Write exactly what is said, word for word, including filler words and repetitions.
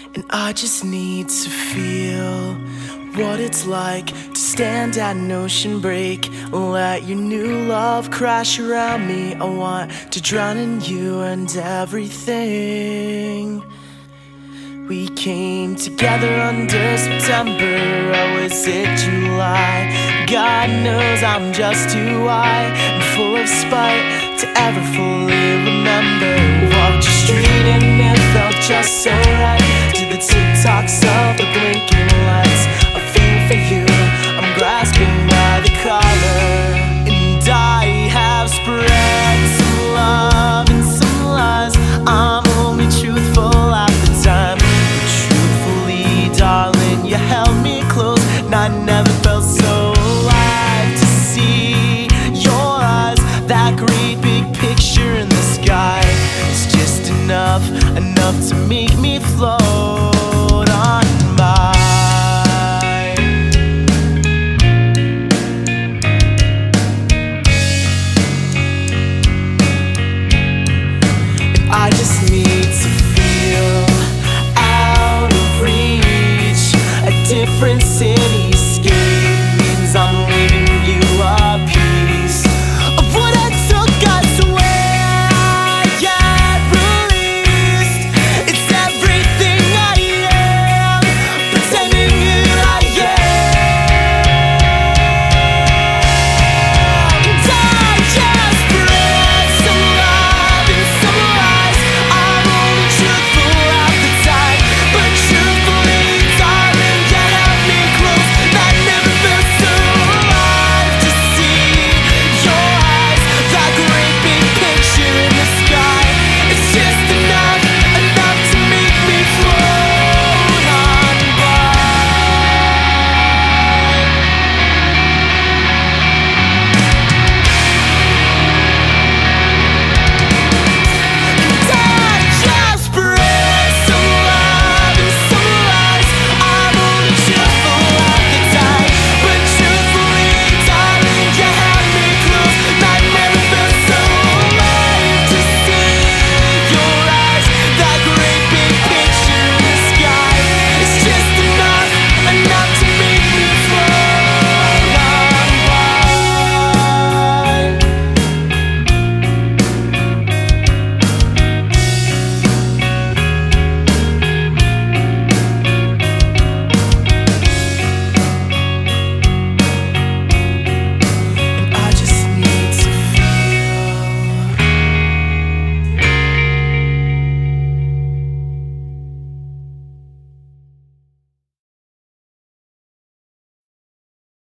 And I just need to feel what it's like to stand at an ocean break. Let your new love crash around me. I want to drown in you and everything. We came together under September, or was it July? God knows I'm just too high and full of spite to ever fully remember. Walked your street and it felt just so right, to the tick-tocks of the blinking lights. I feel for you, I'm grasping by the collar. And I have spread some love and some lies. I'm only truthful at the time, but truthfully, darling, you held me close, and I never felt so alive to see your eyes. That great big picture in the sky is just enough, enough to make me float on by. And I just need to feel out of reach, a difference in